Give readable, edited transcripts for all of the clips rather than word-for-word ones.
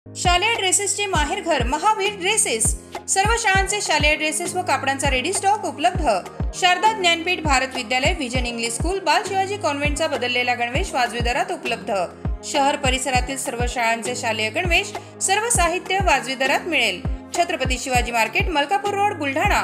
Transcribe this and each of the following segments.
शालेय ड्रेसेसचे माहेरघर महावीर ड्रेसेस। सर्व शाळांचे शालेय ड्रेसेस व कापडांचा रेडी स्टॉक उपलब्ध। शारदा ज्ञानपीठ भारत विद्यालय विजन इंग्लिश स्कूल बाल शिवाजी कॉन्व्हेंटचा बदललेला गणवेश वाजवी दरात उपलब्ध। शहर परिसरातील सर्व शाळांचे शालेय गणवेश सर्व साहित्य वाजवी दरात मिळेल। Chhatrapati Shivaji market, Malkapur road, Buldhana.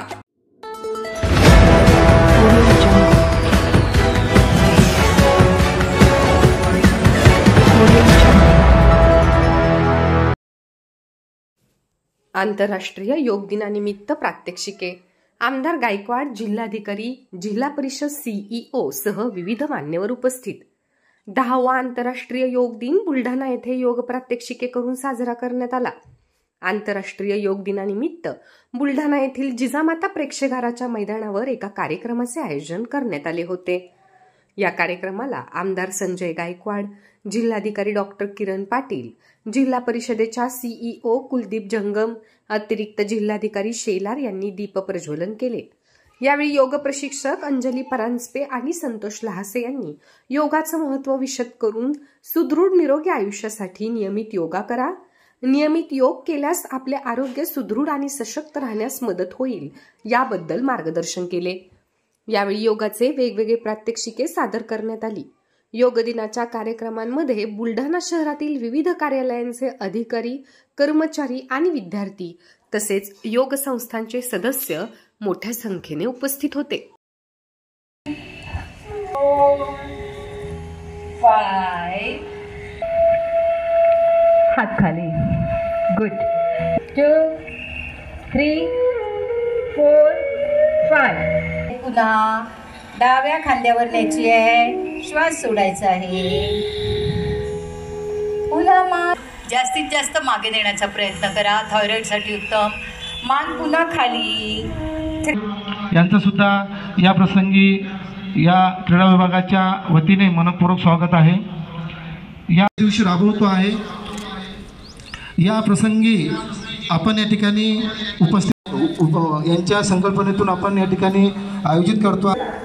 आंतरराष्ट्रीय योग दिनानिमित्त प्रात्यक्षिके। आमदार गायकवाड, जिल्हाधिकारी, जिल्हा परिषद सीईओ सह विविध मान्यवर उपस्थित। 10वा आंतरराष्ट्रीय योग दिन बुलढाणा येथे योग प्रात्यक्षिके करून साजरा करण्यात आला। आंतरराष्ट्रीय योग दिनानिमित्त बुलढाणा येथील जिजामाता प्रेक्षागाराच्या मैदानावर एका कार्यक्रमाचे आयोजन करण्यात आले होते। या कार्यक्रमाला आमदार संजय गायकवाड, जिल्हाधिकारी डॉक्टर किरण पाटील, जिल्हा परिषदेच्या सीईओ कुलदीप जंगम, अतिरिक्त जिल्हाधिकारी शेलार यांनी दीप प्रज्वलन केले। यावेळी योग प्रशिक्षक अंजली परांजपे आणि संतोष लहासे यांनी योगाचं महत्त्व विशद करून सुदृढ निरोगी आयुष्यासाठी नियमित योगा करा, नियमित योग केल्यास आपले आरोग्य सुदृढ आणि सशक्त राहण्यास मदत होईल याबद्दल मार्गदर्शन केले। यावेळी योगाचे वेगवेगळे प्रात्यक्षिके सादर करण्यात आली। योग दिनाच्या कार्यक्रमांमध्ये बुलढाणा शहरातील विविध कार्यालयांचे अधिकारी, कर्मचारी आणि विद्यार्थी तसेच योग संस्थांचे सदस्य मोठ्या संख्येने उपस्थित होते। 5 हात खाली, गुड, 2 3 4 5। पुन्हा डाव्या खांद्यावर न्यायची आहे, श्वास सोडायचा आहे। पुन्हा जास्तीत जास्त मागे नेण्याचा प्रयत्न करा, थायरॉइडसाठी उत्तम। मान पुन्हा खाली। यांचं सुद्धा या प्रसंगी या क्रीडा विभागाच्या वतीने मनपूर्वक स्वागत आहे। या दिवशी राबवतो आहे। या प्रसंगी आपण या ठिकाणी उपस्थित यांच्या संकल्पनेतून आपण या ठिकाणी आयोजित करतो।